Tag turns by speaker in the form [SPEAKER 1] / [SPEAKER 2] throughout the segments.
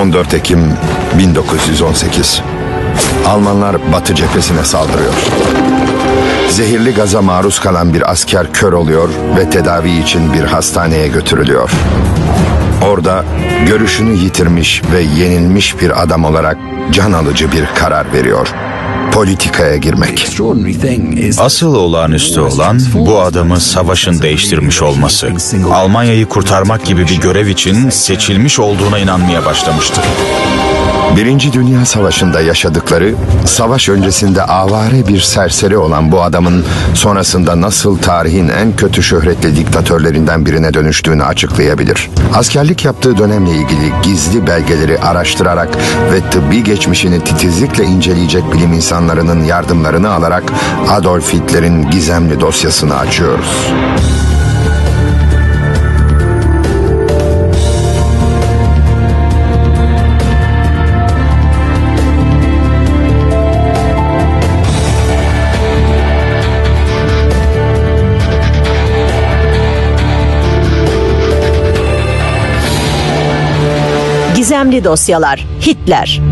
[SPEAKER 1] 14 Ekim 1918. Almanlar Batı cephesine saldırıyor. Zehirli gaza maruz kalan bir asker kör oluyor ve tedavi için bir hastaneye götürülüyor. Orada görüşünü yitirmiş ve yenilmiş bir adam olarak can alıcı bir karar veriyor. Politikaya girmek.
[SPEAKER 2] Asıl olağanüstü olan bu adamı savaşın değiştirmiş olması. Almanya'yı kurtarmak gibi bir görev için seçilmiş olduğuna inanmaya başlamıştı.
[SPEAKER 1] Birinci Dünya Savaşı'nda yaşadıkları, savaş öncesinde avare bir serseri olan bu adamın sonrasında nasıl tarihin en kötü şöhretli diktatörlerinden birine dönüştüğünü açıklayabilir. Askerlik yaptığı dönemle ilgili gizli belgeleri araştırarak ve tıbbi geçmişini titizlikle inceleyecek bilim insanlarının yardımlarını alarak Adolf Hitler'in gizemli dosyasını açıyoruz.
[SPEAKER 3] Gizemli dosyalar. Hitler.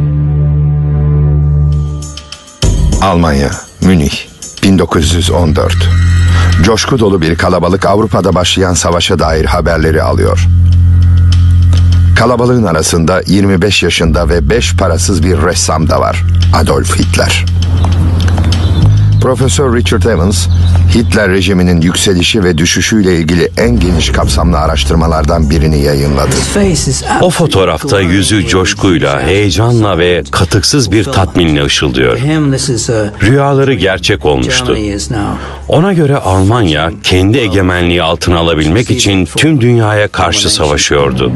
[SPEAKER 1] Almanya, Münih, 1914. Coşku dolu bir kalabalık Avrupa'da başlayan savaşa dair haberleri alıyor. Kalabalığın arasında 25 yaşında ve 5 parasız bir ressam da var. Adolf Hitler. Profesör Richard Evans, Hitler rejiminin yükselişi ve düşüşüyle ilgili en geniş kapsamlı araştırmalardan birini yayınladı.
[SPEAKER 4] O fotoğrafta yüzü coşkuyla, heyecanla ve katıksız bir tatminle ışıldıyor. Rüyaları gerçek olmuştu. Ona göre Almanya kendi egemenliği altına alabilmek için tüm dünyaya karşı savaşıyordu.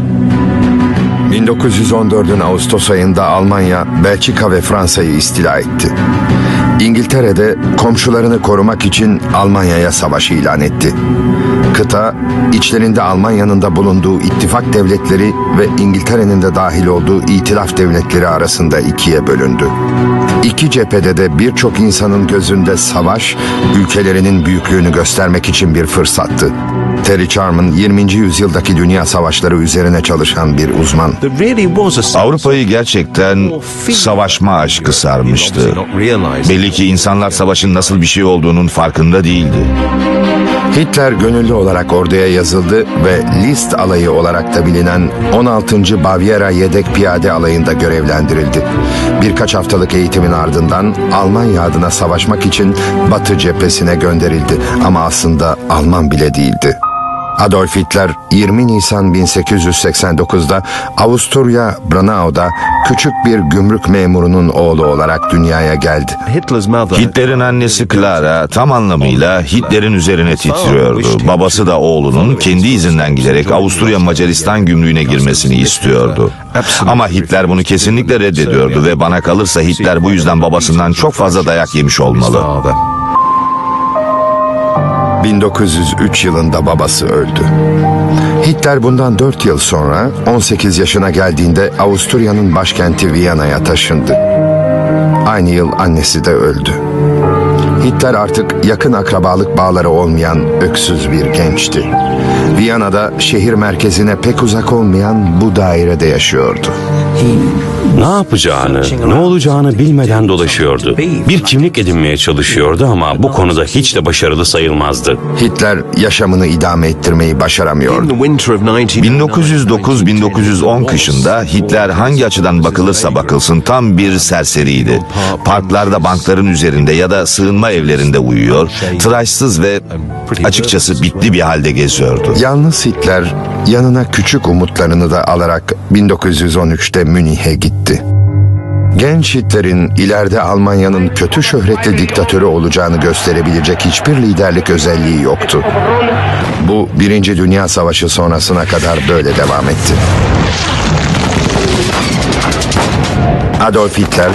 [SPEAKER 1] 1914'ün Ağustos ayında Almanya, Belçika ve Fransa'yı istila etti. İngiltere'de komşularını korumak için Almanya'ya savaş ilan etti. Kıta, içlerinde Almanya'nın da bulunduğu ittifak devletleri ve İngiltere'nin de dahil olduğu itilaf devletleri arasında ikiye bölündü. İki cephede de birçok insanın gözünde savaş, ülkelerinin büyüklüğünü göstermek için bir fırsattı. Terry Charman, 20. yüzyıldaki dünya savaşları üzerine çalışan bir uzman.
[SPEAKER 5] Avrupa'yı gerçekten savaşma aşkı sarmıştı. Belli ki insanlar savaşın nasıl bir şey olduğunun farkında değildi.
[SPEAKER 1] Hitler gönüllü olarak orduya yazıldı ve List alayı olarak da bilinen 16. Bavyera Yedek Piyade Alayı'nda görevlendirildi. Birkaç haftalık eğitimin ardından Almanya adına savaşmak için Batı cephesine gönderildi ama aslında Alman bile değildi. Adolf Hitler 20 Nisan 1889'da Avusturya Braunau'da küçük bir gümrük memurunun oğlu olarak dünyaya geldi.
[SPEAKER 5] Hitler'in annesi Clara tam anlamıyla Hitler'in üzerine titriyordu. Babası da oğlunun kendi izinden giderek Avusturya Macaristan gümrüğüne girmesini istiyordu. Ama Hitler bunu kesinlikle reddediyordu ve bana kalırsa Hitler bu yüzden babasından çok fazla dayak yemiş olmalı.
[SPEAKER 1] 1903 yılında babası öldü. Hitler bundan 4 yıl sonra 18 yaşına geldiğinde Avusturya'nın başkenti Viyana'ya taşındı. Aynı yıl annesi de öldü. Hitler artık yakın akrabalık bağları olmayan öksüz bir gençti. Viyana'da şehir merkezine pek uzak olmayan bu dairede yaşıyordu.
[SPEAKER 4] Ne yapacağını, ne olacağını bilmeden dolaşıyordu. Bir kimlik edinmeye çalışıyordu ama bu konuda hiç de başarılı sayılmazdı.
[SPEAKER 1] Hitler yaşamını idame ettirmeyi başaramıyordu.
[SPEAKER 5] 1909-1910 kışında Hitler hangi açıdan bakılırsa bakılsın tam bir serseriydi. Parklarda bankların üzerinde ya da sığınma evlerinde uyuyor, tıraşsız ve açıkçası bitli bir halde geziyordu.
[SPEAKER 1] Yalnız Hitler yanına küçük umutlarını da alarak 1913'te Münih'e gitti. Genç Hitler'in ileride Almanya'nın kötü şöhretli diktatörü olacağını gösterebilecek hiçbir liderlik özelliği yoktu. Bu Birinci Dünya Savaşı sonrasına kadar böyle devam etti. Adolf Hitler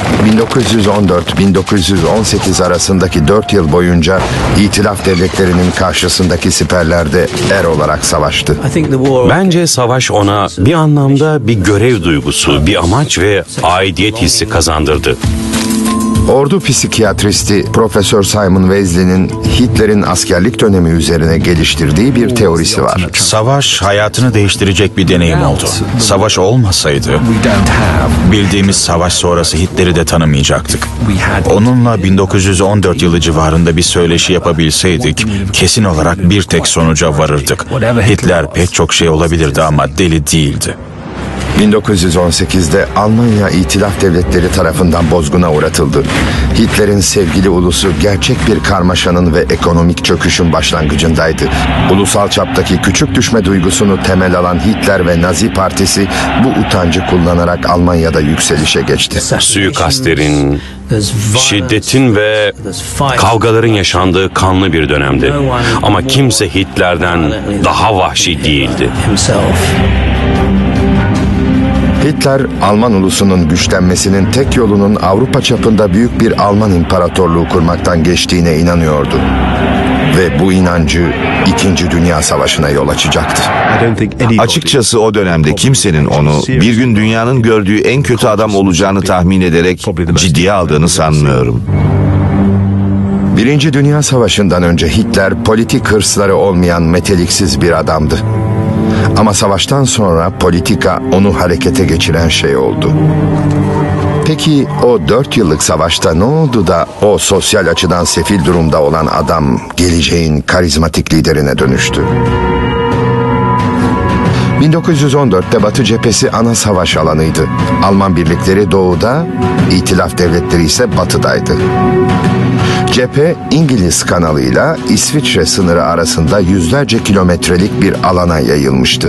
[SPEAKER 1] 1914-1918 arasındaki 4 yıl boyunca İtilaf devletlerinin karşısındaki siperlerde er olarak savaştı.
[SPEAKER 4] Bence savaş ona bir anlamda bir görev duygusu, bir amaç ve aidiyet hissi kazandırdı.
[SPEAKER 1] Ordu psikiyatristi Profesör Simon Wesley'nin Hitler'in askerlik dönemi üzerine geliştirdiği bir teorisi var.
[SPEAKER 2] Savaş hayatını değiştirecek bir deneyim oldu. Savaş olmasaydı bildiğimiz savaş sonrası Hitler'i de tanımayacaktık. Onunla 1914 yılı civarında bir söyleşi yapabilseydik kesin olarak bir tek sonuca varırdık. Hitler pek çok şey olabilirdi ama deli değildi.
[SPEAKER 1] 1918'de Almanya İtilaf Devletleri tarafından bozguna uğratıldı. Hitler'in sevgili ulusu gerçek bir karmaşanın ve ekonomik çöküşün başlangıcındaydı. Ulusal çaptaki küçük düşme duygusunu temel alan Hitler ve Nazi Partisi bu utancı kullanarak Almanya'da yükselişe geçti.
[SPEAKER 4] Suikastlerin, şiddetin ve kavgaların yaşandığı kanlı bir dönemdi. Ama kimse Hitler'den daha vahşi değildi.
[SPEAKER 1] Hitler, Alman ulusunun güçlenmesinin tek yolunun Avrupa çapında büyük bir Alman imparatorluğu kurmaktan geçtiğine inanıyordu. Ve bu inancı İkinci Dünya Savaşı'na yol açacaktı.
[SPEAKER 5] Açıkçası o dönemde kimsenin onu bir gün dünyanın gördüğü en kötü adam olacağını tahmin ederek ciddiye aldığını sanmıyorum.
[SPEAKER 1] Birinci Dünya Savaşı'ndan önce Hitler politik hırsları olmayan meteliksiz bir adamdı. Ama savaştan sonra politika onu harekete geçiren şey oldu. Peki o 4 yıllık savaşta ne oldu da o sosyal açıdan sefil durumda olan adam geleceğin karizmatik liderine dönüştü? 1914'te Batı cephesi ana savaş alanıydı. Alman birlikleri doğuda, İtilaf devletleri ise batıdaydı. Cephe İngiliz kanalıyla İsviçre sınırı arasında yüzlerce kilometrelik bir alana yayılmıştı.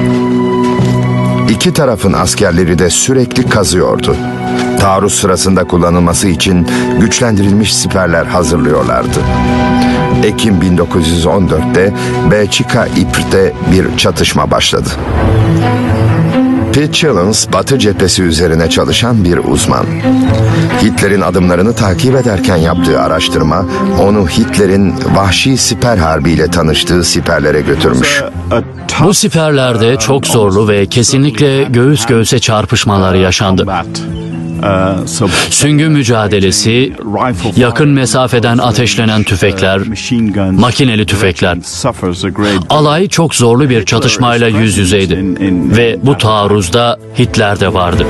[SPEAKER 1] İki tarafın askerleri de sürekli kazıyordu. Taarruz sırasında kullanılması için güçlendirilmiş siperler hazırlıyorlardı. Ekim 1914'te Belçika Ypres'te bir çatışma başladı. Pete Chilens, Batı cephesi üzerine çalışan bir uzman. Hitler'in adımlarını takip ederken yaptığı araştırma, onu Hitler'in vahşi siper harbiyle tanıştığı siperlere götürmüş.
[SPEAKER 6] Bu siperlerde çok zorlu ve kesinlikle göğüs göğüse çarpışmalar yaşandı. Süngü mücadelesi, yakın mesafeden ateşlenen tüfekler, makineli tüfekler. Alay çok zorlu bir çatışmayla yüz yüzeydi ve bu taarruzda Hitler de vardı.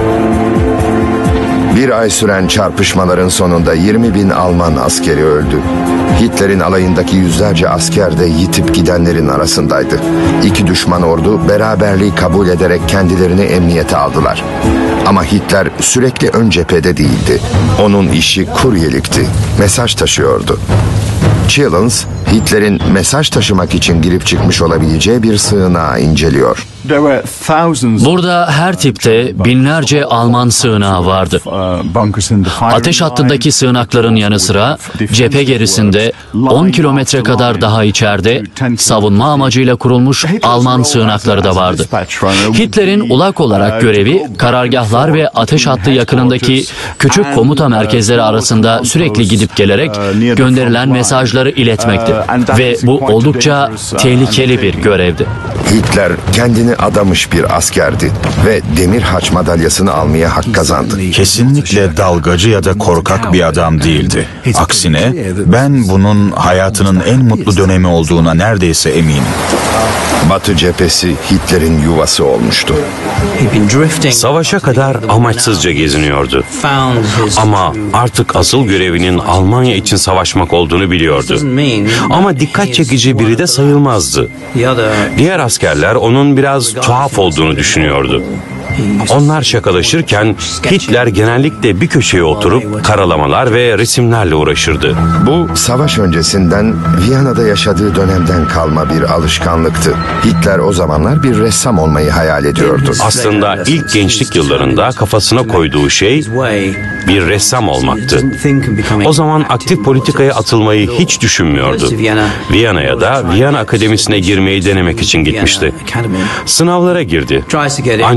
[SPEAKER 1] Bir ay süren çarpışmaların sonunda 20.000 Alman askeri öldü. Hitler'in alayındaki yüzlerce asker de yitip gidenlerin arasındaydı. İki düşman ordu beraberliği kabul ederek kendilerini emniyete aldılar. Ama Hitler sürekli ön cephede değildi. Onun işi kuryelikti. Mesaj taşıyordu. Chilens, Hitler'in mesaj taşımak için girip çıkmış olabileceği bir sığınağı inceliyor.
[SPEAKER 6] Burada her tipte binlerce Alman sığınağı vardı. Ateş hattındaki sığınakların yanı sıra cephe gerisinde 10 kilometre kadar daha içeride savunma amacıyla kurulmuş Alman sığınakları da vardı. Hitler'in ulak olarak görevi karargahlar ve ateş hattı yakınındaki küçük komuta merkezleri arasında sürekli gidip gelerek gönderilen mesajları iletmekti. Ve bu oldukça tehlikeli bir görevdi.
[SPEAKER 1] Hitler kendini adamış bir askerdi ve Demir Haç madalyasını almaya hak kazandı.
[SPEAKER 2] Kesinlikle dalgacı ya da korkak bir adam değildi. Aksine ben bunun hayatının en mutlu dönemi olduğuna neredeyse eminim.
[SPEAKER 1] Batı cephesi Hitler'in yuvası olmuştu.
[SPEAKER 4] Savaşa kadar amaçsızca geziniyordu. Ama artık asıl görevinin Almanya için savaşmak olduğunu biliyordu. Ama dikkat çekici biri de sayılmazdı. Diğer askerler onun biraz tuhaf olduğunu düşünüyordu. Onlar şakalaşırken Hitler genellikle bir köşeye oturup karalamalar ve resimlerle uğraşırdı.
[SPEAKER 1] Bu savaş öncesinden Viyana'da yaşadığı dönemden kalma bir alışkanlıktı. Hitler o zamanlar bir ressam olmayı hayal ediyordu.
[SPEAKER 4] Aslında ilk gençlik yıllarında kafasına koyduğu şey bir ressam olmaktı. O zaman aktif politikaya atılmayı hiç düşünmüyordu. Viyana'ya da Viyana Akademisi'ne girmeyi denemek için gitmişti. Sınavlara girdi. Ancak başarısız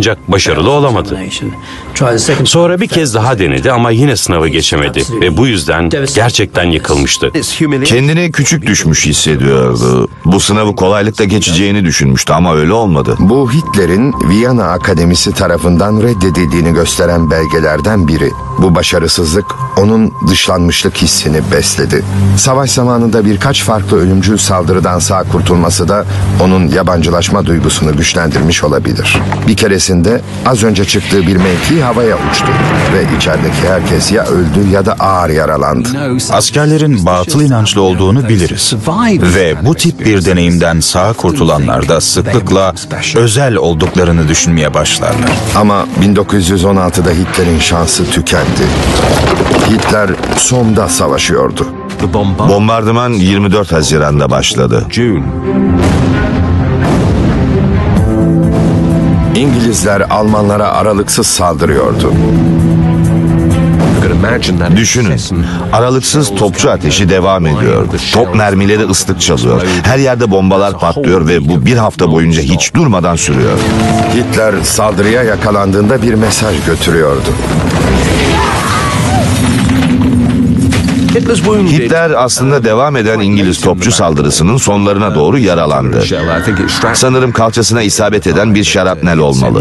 [SPEAKER 4] başarılı olamadı. Sonra bir kez daha denedi ama yine sınavı geçemedi ve bu yüzden gerçekten yıkılmıştı.
[SPEAKER 5] Kendini küçük düşmüş hissediyordu. Bu sınavı kolaylıkla geçeceğini düşünmüştü ama öyle olmadı.
[SPEAKER 1] Bu Hitler'in Viyana Akademisi tarafından reddedildiğini gösteren belgelerden biri. Bu başarısızlık onun dışlanmışlık hissini besledi. Savaş zamanında birkaç farklı ölümcül saldırıdan sağ kurtulması da onun yabancılaşma duygusunu güçlendirmiş olabilir. Bir keresinde az önce çıktığı bir mevki havaya uçtu ve içerideki herkes ya öldü ya da ağır yaralandı.
[SPEAKER 2] Askerlerin batıl inançlı olduğunu biliriz. Ve bu tip bir deneyimden sağ kurtulanlar da sıklıkla özel olduklarını düşünmeye başlarlar.
[SPEAKER 1] Ama 1916'da Hitler'in şansı tükendi. Hitler Somme savaşıyordu.
[SPEAKER 5] Bombardıman 24 Haziran'da başladı.
[SPEAKER 1] İngilizler Almanlara aralıksız saldırıyordu.
[SPEAKER 5] Düşünün, aralıksız topçu ateşi devam ediyor. Top mermileri ıslık çalıyor. Her yerde bombalar patlıyor ve bu bir hafta boyunca hiç durmadan sürüyor.
[SPEAKER 1] Hitler saldırıya yakalandığında bir mesaj götürüyordu.
[SPEAKER 5] Hitler aslında devam eden İngiliz topçu saldırısının sonlarına doğru yaralandı. Sanırım kalçasına isabet eden bir şarapnel olmalı.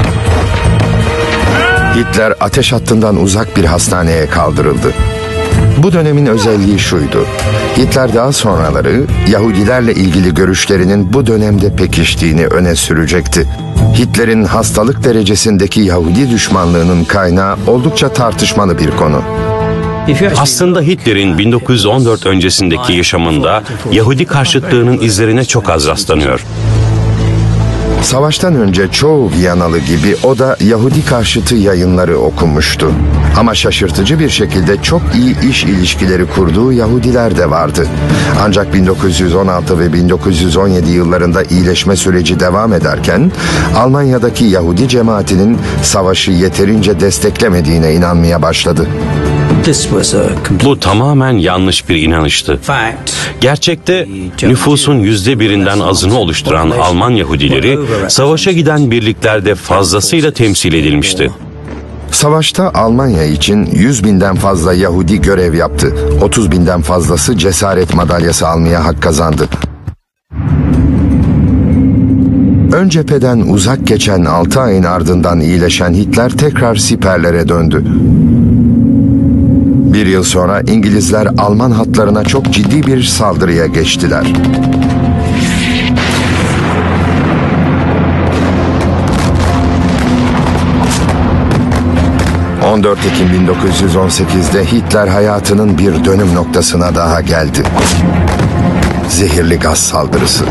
[SPEAKER 1] Hitler ateş hattından uzak bir hastaneye kaldırıldı. Bu dönemin özelliği şuydu. Hitler daha sonraları Yahudilerle ilgili görüşlerinin bu dönemde pekiştiğini öne sürecekti. Hitler'in hastalık derecesindeki Yahudi düşmanlığının kaynağı oldukça tartışmalı bir konu.
[SPEAKER 4] Aslında Hitler'in 1914 öncesindeki yaşamında Yahudi karşıtlığının izlerine çok az rastlanıyor.
[SPEAKER 1] Savaştan önce çoğu Viyanalı gibi o da Yahudi karşıtı yayınları okumuştu. Ama şaşırtıcı bir şekilde çok iyi iş ilişkileri kurduğu Yahudiler de vardı. Ancak 1916 ve 1917 yıllarında iyileşme süreci devam ederken Almanya'daki Yahudi cemaatinin savaşı yeterince desteklemediğine inanmaya başladı.
[SPEAKER 4] Bu tamamen yanlış bir inanıştı. Gerçekte nüfusun %1'inden azını oluşturan Alman Yahudileri savaşa giden birliklerde fazlasıyla temsil edilmişti.
[SPEAKER 1] Savaşta Almanya için 100.000'den fazla Yahudi görev yaptı. 30.000'den fazlası cesaret madalyası almaya hak kazandı. Ön cepheden uzak geçen 6 ayın ardından iyileşen Hitler tekrar siperlere döndü. Bir yıl sonra İngilizler Alman hatlarına çok ciddi bir saldırıya geçtiler. ...14 Ekim 1918'de Hitler hayatının bir dönüm noktasına daha geldi. Zehirli gaz saldırısı.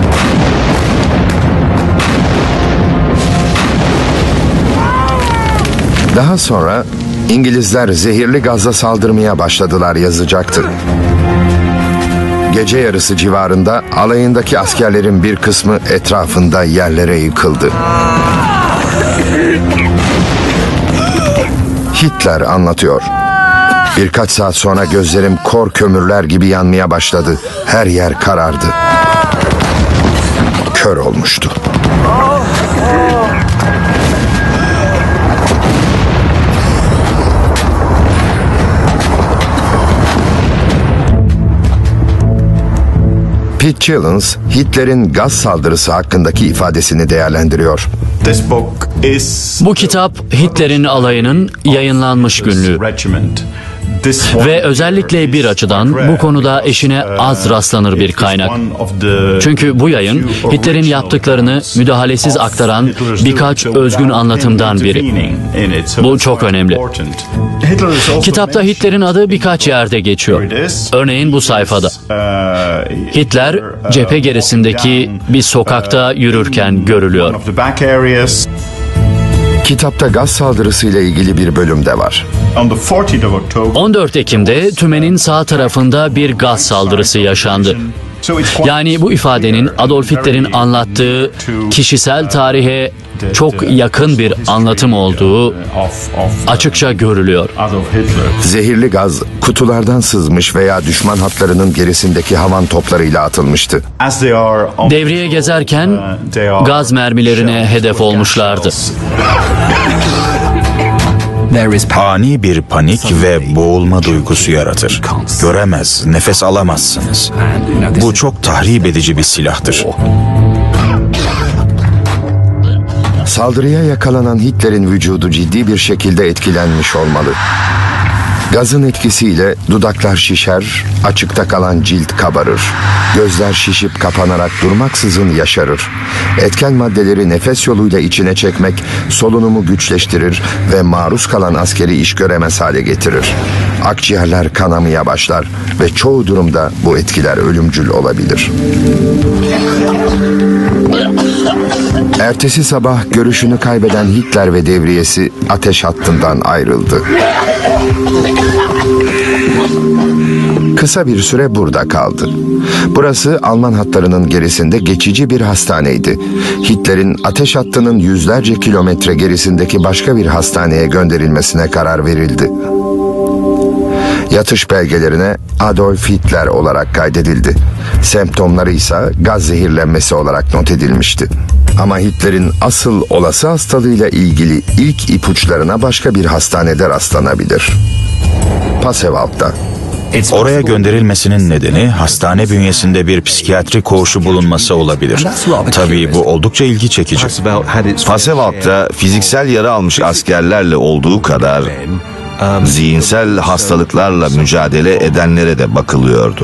[SPEAKER 1] Daha sonra İngilizler zehirli gazla saldırmaya başladılar yazacaktı. Gece yarısı civarında alayındaki askerlerin bir kısmı etrafında yerlere yıkıldı. Hitler anlatıyor. Birkaç saat sonra gözlerim kor kömürler gibi yanmaya başladı. Her yer karardı. Kör olmuştu. Pete Chilens, Hitler'in gaz saldırısı hakkındaki ifadesini değerlendiriyor.
[SPEAKER 6] Bu kitap Hitler'in alayının yayınlanmış günlüğü. Ve özellikle bir açıdan bu konuda eşine az rastlanır bir kaynak. Çünkü bu yayın Hitler'in yaptıklarını müdahalesiz aktaran birkaç özgün anlatımdan biri. Bu çok önemli. Kitapta Hitler'in adı birkaç yerde geçiyor. Örneğin bu sayfada. Hitler cephe gerisindeki bir sokakta yürürken görülüyor.
[SPEAKER 1] Kitapta gaz saldırısıyla ilgili bir bölüm de var.
[SPEAKER 6] 14 Ekim'de Tümen'in sağ tarafında bir gaz saldırısı yaşandı. Yani bu ifadenin Adolf Hitler'in anlattığı kişisel tarihe çok yakın bir anlatım olduğu açıkça görülüyor.
[SPEAKER 1] Zehirli gaz kutulardan sızmış veya düşman hatlarının gerisindeki havan toplarıyla atılmıştı.
[SPEAKER 6] Devriye gezerken gaz mermilerine hedef olmuşlardı.
[SPEAKER 2] Ani bir panik ve boğulma duygusu yaratır. Göremez, nefes alamazsınız. Bu çok tahrip edici bir silahtır.
[SPEAKER 1] Saldırıya yakalanan Hitler'in vücudu ciddi bir şekilde etkilenmiş olmalı. Gazın etkisiyle dudaklar şişer, açıkta kalan cilt kabarır. Gözler şişip kapanarak durmaksızın yaşarır. Etken maddeleri nefes yoluyla içine çekmek solunumu güçleştirir ve maruz kalan askeri iş göremez hale getirir. Akciğerler kanamaya başlar ve çoğu durumda bu etkiler ölümcül olabilir. Ertesi sabah görüşünü kaybeden Hitler ve devriyesi ateş hattından ayrıldı. Kısa bir süre burada kaldı. Burası Alman hatlarının gerisinde geçici bir hastaneydi. Hitler'in ateş hattının yüzlerce kilometre gerisindeki başka bir hastaneye gönderilmesine karar verildi. Yatış belgelerine Adolf Hitler olarak kaydedildi. Semptomları ise gaz zehirlenmesi olarak not edilmişti. Ama Hitler'in asıl olası hastalığıyla ilgili ilk ipuçlarına başka bir hastanede rastlanabilir. Passewalk'ta.
[SPEAKER 2] Oraya gönderilmesinin nedeni hastane bünyesinde bir psikiyatri koğuşu bulunması olabilir. Tabii bu oldukça ilgi çekici.
[SPEAKER 5] Passewalk'ta fiziksel yara almış askerlerle olduğu kadar zihinsel hastalıklarla mücadele edenlere de bakılıyordu.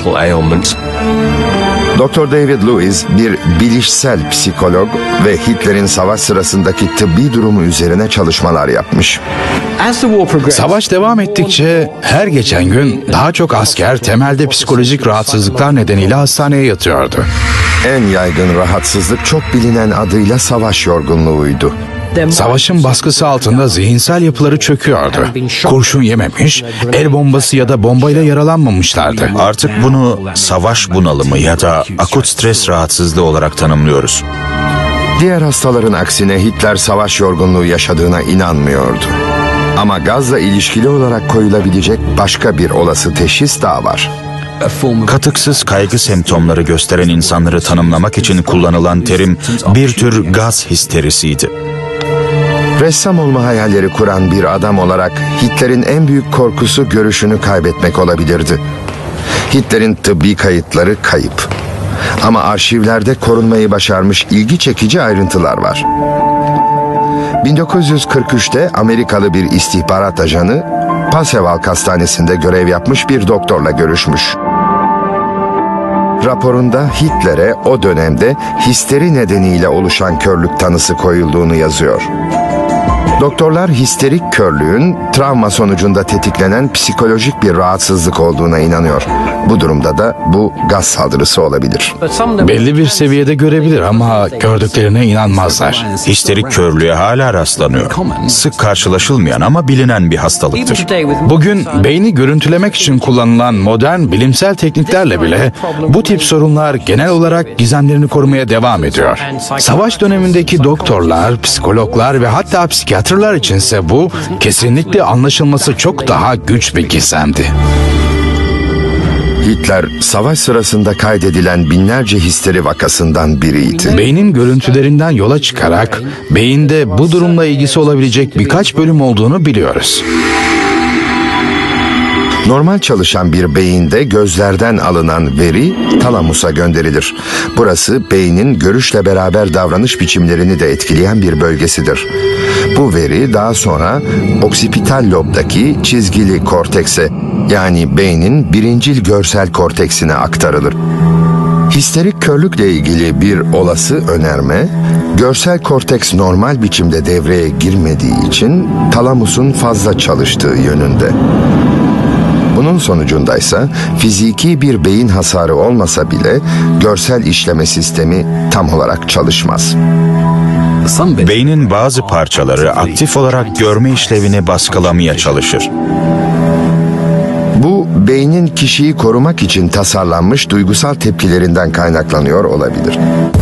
[SPEAKER 1] Dr. David Lewis bir bilişsel psikolog ve Hitler'in savaş sırasındaki tıbbi durumu üzerine çalışmalar yapmış.
[SPEAKER 7] Savaş devam ettikçe her geçen gün daha çok asker temelde psikolojik rahatsızlıklar nedeniyle hastaneye yatıyordu.
[SPEAKER 1] En yaygın rahatsızlık çok bilinen adıyla savaş yorgunluğuydu.
[SPEAKER 7] Savaşın baskısı altında zihinsel yapıları çöküyordu. Kurşun yememiş, el bombası ya da bombayla yaralanmamışlardı.
[SPEAKER 2] Artık bunu savaş bunalımı ya da akut stres rahatsızlığı olarak tanımlıyoruz.
[SPEAKER 1] Diğer hastaların aksine Hitler savaş yorgunluğu yaşadığına inanmıyordu. Ama gazla ilişkili olarak koyulabilecek başka bir olası teşhis daha var.
[SPEAKER 2] Katıksız kaygı semptomları gösteren insanları tanımlamak için kullanılan terim bir tür gaz histerisiydi.
[SPEAKER 1] Ressam olma hayalleri kuran bir adam olarak Hitler'in en büyük korkusu görüşünü kaybetmek olabilirdi. Hitler'in tıbbi kayıtları kayıp. Ama arşivlerde korunmayı başarmış ilgi çekici ayrıntılar var. 1943'te Amerikalı bir istihbarat ajanı Passewalk Hastanesi'nde görev yapmış bir doktorla görüşmüş. Raporunda Hitler'e o dönemde histeri nedeniyle oluşan körlük tanısı koyulduğunu yazıyor. Doktorlar histerik körlüğün travma sonucunda tetiklenen psikolojik bir rahatsızlık olduğuna inanıyor. Bu durumda da bu gaz saldırısı olabilir.
[SPEAKER 7] Belli bir seviyede görebilir ama gördüklerine inanmazlar.
[SPEAKER 2] Histerik körlüğe hala rastlanıyor. Sık karşılaşılmayan ama bilinen bir hastalıktır.
[SPEAKER 7] Bugün beyni görüntülemek için kullanılan modern bilimsel tekniklerle bile bu tip sorunlar genel olarak gizemlerini korumaya devam ediyor. Savaş dönemindeki doktorlar, psikologlar ve hatta psikiyatrlar içinse bu kesinlikle anlaşılması çok daha güç bir gizemdi.
[SPEAKER 1] Hitler savaş sırasında kaydedilen binlerce histeri vakasından biriydi.
[SPEAKER 7] Beynin görüntülerinden yola çıkarak beyinde bu durumla ilgisi olabilecek birkaç bölüm olduğunu biliyoruz.
[SPEAKER 1] Normal çalışan bir beyinde gözlerden alınan veri talamusa gönderilir. Burası beynin görüşle beraber davranış biçimlerini de etkileyen bir bölgesidir. Bu veri daha sonra oksipital lobdaki çizgili kortekse, yani beynin birincil görsel korteksine aktarılır. Histerik körlükle ilgili bir olası önerme, görsel korteks normal biçimde devreye girmediği için talamusun fazla çalıştığı yönünde. Bunun sonucundaysa fiziki bir beyin hasarı olmasa bile görsel işleme sistemi tam olarak çalışmaz.
[SPEAKER 2] Beynin bazı parçaları aktif olarak görme işlevini baskılamaya çalışır.
[SPEAKER 1] Bu beynin kişiyi korumak için tasarlanmış duygusal tepkilerinden kaynaklanıyor olabilir.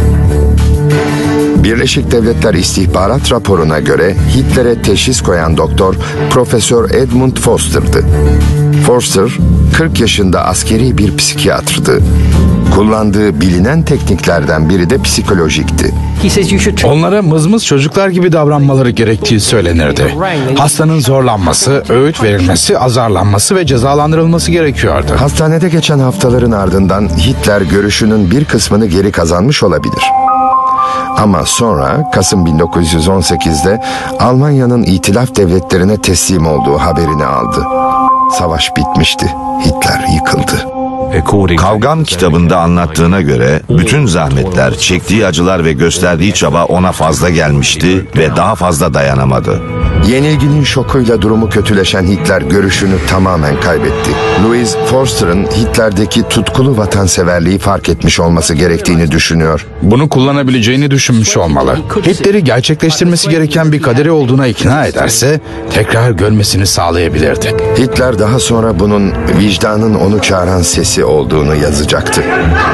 [SPEAKER 1] Birleşik Devletler İstihbarat raporuna göre Hitler'e teşhis koyan doktor Profesör Edmund Foster'dı. Foster, 40 yaşında askeri bir psikiyatrdı. Kullandığı bilinen tekniklerden biri de psikolojikti.
[SPEAKER 7] Onlara mızmız çocuklar gibi davranmaları gerektiği söylenirdi. Hastanın zorlanması, öğüt verilmesi, azarlanması ve cezalandırılması gerekiyordu.
[SPEAKER 1] Hastanede geçen haftaların ardından Hitler görüşünün bir kısmını geri kazanmış olabilir. Ama sonra Kasım 1918'de Almanya'nın İtilaf devletlerine teslim olduğu haberini aldı. Savaş bitmişti. Hitler yıkıldı.
[SPEAKER 5] Kavgam kitabında anlattığına göre bütün zahmetler, çektiği acılar ve gösterdiği çaba ona fazla gelmişti ve daha fazla dayanamadı.
[SPEAKER 1] Yenilginin şokuyla durumu kötüleşen Hitler görüşünü tamamen kaybetti. Louis Forster'ın Hitler'deki tutkulu vatanseverliği fark etmiş olması gerektiğini düşünüyor.
[SPEAKER 7] Bunu kullanabileceğini düşünmüş olmalı. Hitler'i gerçekleştirmesi gereken bir kaderi olduğuna ikna ederse tekrar görmesini sağlayabilirdi.
[SPEAKER 1] Hitler daha sonra bunun vicdanın onu çağıran sesi olduğunu yazacaktı.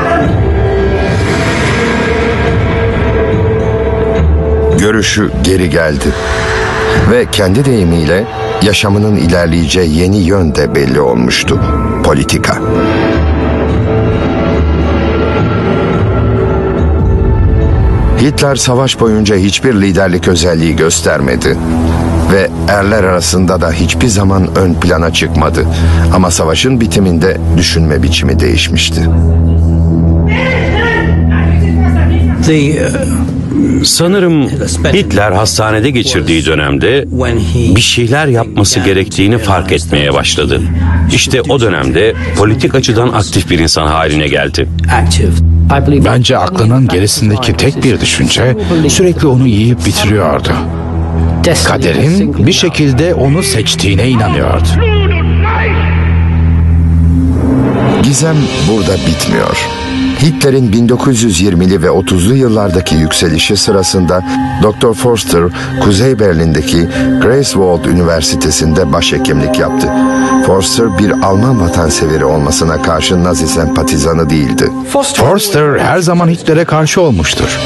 [SPEAKER 1] Görüşü geri geldi. Ve kendi deyimiyle yaşamının ilerleyeceği yeni yön de belli olmuştu. Politika. Hitler savaş boyunca hiçbir liderlik özelliği göstermedi. Ve erler arasında da hiçbir zaman ön plana çıkmadı. Ama savaşın bitiminde düşünme biçimi değişmişti.
[SPEAKER 4] Sanırım Hitler hastanede geçirdiği dönemde bir şeyler yapması gerektiğini fark etmeye başladı. İşte o dönemde politik açıdan aktif bir insan haline geldi.
[SPEAKER 7] Bence aklının gerisindeki tek bir düşünce sürekli onu yiyip bitiriyordu. Kaderin bir şekilde onu seçtiğine inanıyordu.
[SPEAKER 1] Gizem burada bitmiyor. Hitler'in 1920'li ve 30'lu yıllardaki yükselişi sırasında Dr. Forster, Kuzey Berlin'deki Greifswald Üniversitesi'nde başhekimlik yaptı. Forster bir Alman vatanseveri olmasına karşı Nazi sempatizanı değildi.
[SPEAKER 7] Forster her zaman Hitler'e karşı olmuştur.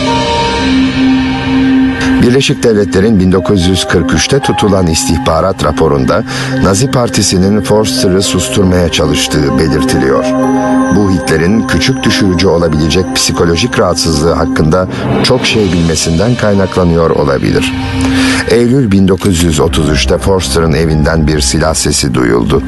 [SPEAKER 1] Birleşik Devletler'in 1943'te tutulan istihbarat raporunda Nazi Partisi'nin Forster'ı susturmaya çalıştığı belirtiliyor. Bu Hitler'in küçük düşürücü olabilecek psikolojik rahatsızlığı hakkında çok şey bilmesinden kaynaklanıyor olabilir. Eylül 1933'te Forster'ın evinden bir silah sesi duyuldu.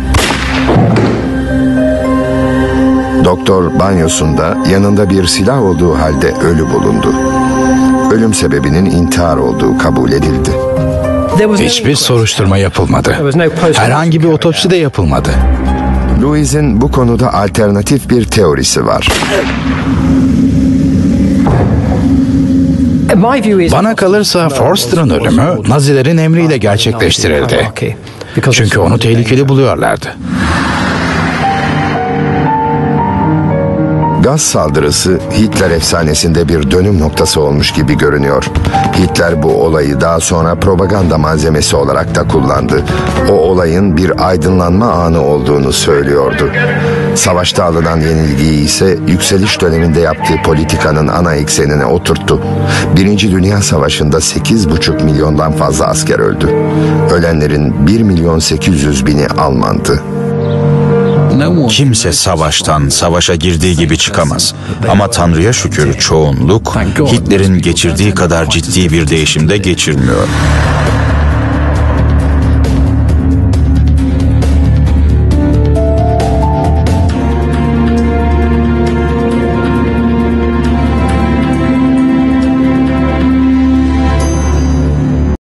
[SPEAKER 1] Doktor banyosunda yanında bir silah olduğu halde ölü bulundu. Ölüm sebebinin intihar olduğu kabul edildi.
[SPEAKER 7] Hiçbir soruşturma yapılmadı. Herhangi bir otopsi de yapılmadı.
[SPEAKER 1] Louis'in bu konuda alternatif bir teorisi var.
[SPEAKER 7] Bana kalırsa Forster'ın ölümü Nazilerin emriyle gerçekleştirildi. Çünkü onu tehlikeli buluyorlardı.
[SPEAKER 1] Gaz saldırısı Hitler efsanesinde bir dönüm noktası olmuş gibi görünüyor. Hitler bu olayı daha sonra propaganda malzemesi olarak da kullandı. O olayın bir aydınlanma anı olduğunu söylüyordu. Savaşta alınan yenilgiyi ise yükseliş döneminde yaptığı politikanın ana eksenine oturttu. Birinci Dünya Savaşı'nda 8,5 milyondan fazla asker öldü. Ölenlerin 1.800.000'i Almandı.
[SPEAKER 2] Kimse savaştan, savaşa girdiği gibi çıkamaz. Ama Tanrı'ya şükür çoğunluk Hitler'in geçirdiği kadar ciddi bir değişimde geçirmiyor.